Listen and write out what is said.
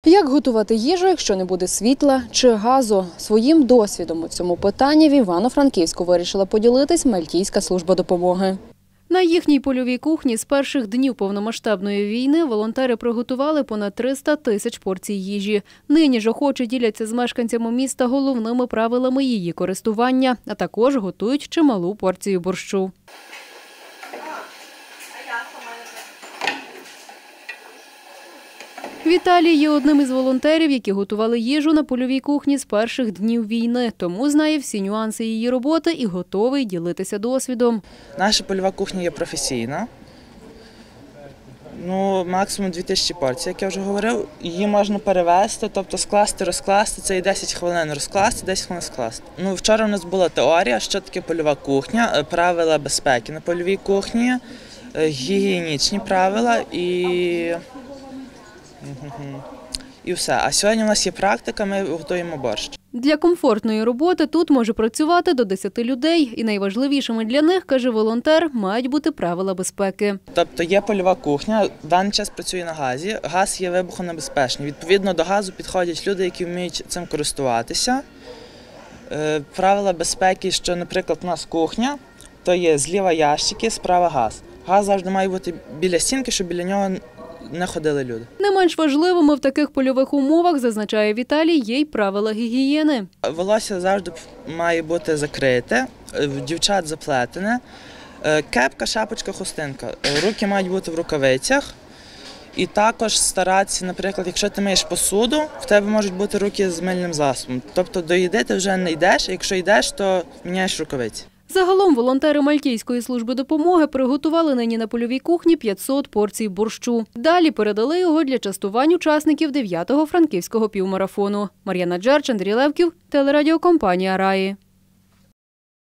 Як готувати їжу, якщо не буде світла чи газу? Своїм досвідом у цьому питанні в Івано-Франківську вирішила поділитись Мальтійська служба допомоги. На їхній польовій кухні з перших днів повномасштабної війни волонтери приготували понад 300 тисяч порцій їжі. Нині ж охочі діляться з мешканцями міста головними правилами її користування, а також готують чималу порцію борщу. Віталій є одним із волонтерів, які готували їжу на польовій кухні з перших днів війни. Тому знає всі нюанси її роботи і готовий ділитися досвідом. Наша польова кухня є професійна. Максимум 2000 порцій, як я вже говорив. Її можна перевести, тобто скласти, розкласти. Це і 10 хвилин розкласти, 10 хвилин скласти. Вчора у нас була теорія, що таке польова кухня, правила безпеки на польовій кухні, гігієнічні правила і все. А сьогодні у нас є практика, ми готуємо борщ. Для комфортної роботи тут може працювати до 10 людей. І найважливішими для них, каже волонтер, мають бути правила безпеки. Тобто є польова кухня, в даний час працює на газі, газ є вибухонебезпечний. Відповідно до газу підходять люди, які вміють цим користуватися. Правила безпеки, що, наприклад, у нас кухня, то є зліва ящики, справа газ. Газ завжди має бути біля стінки, щоб біля нього не ходили люди. Не менш важливими в таких польових умовах, зазначає Віталій, є й правила гігієни. Волосся завжди має бути закрите, в дівчат заплетене, кепка, шапочка, хустинка. Руки мають бути в рукавицях. І також старатися, наприклад, якщо ти миєш посуду, в тебе можуть бути руки з мильним засобом. Тобто до їди ти вже не йдеш, а якщо йдеш, то міняєш рукавиці. Загалом волонтери Мальтійської служби допомоги приготували нині на польовій кухні 500 порцій борщу. Далі передали його для частувань учасників 9-го франківського півмарафону. Мар'яна Джерч, Андрій Левків, телерадіокомпанія «Раї».